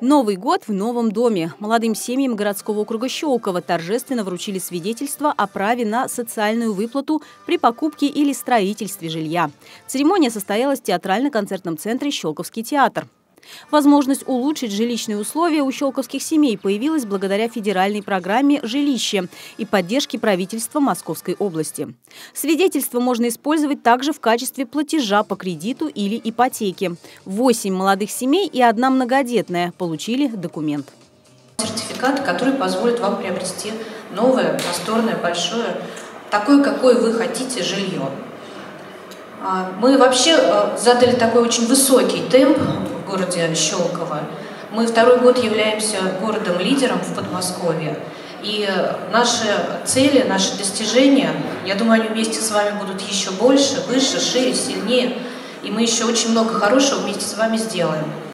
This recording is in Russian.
Новый год в новом доме. Молодым семьям городского округа Щелково торжественно вручили свидетельство о праве на социальную выплату при покупке или строительстве жилья. Церемония состоялась в театрально-концертном центре «Щелковский театр». Возможность улучшить жилищные условия у щелковских семей появилась благодаря федеральной программе «Жилище» и поддержке правительства Московской области. Свидетельство можно использовать также в качестве платежа по кредиту или ипотеке. 8 молодых семей и 1 многодетная получили документ. Сертификат, который позволит вам приобрести новое, просторное, большое, такое, какое вы хотите, жилье. Мы вообще задали такой очень высокий темп в городе Щелково. Мы второй год являемся городом-лидером в Подмосковье. И наши цели, наши достижения, я думаю, они вместе с вами будут еще больше, выше, шире, сильнее. И мы еще очень много хорошего вместе с вами сделаем.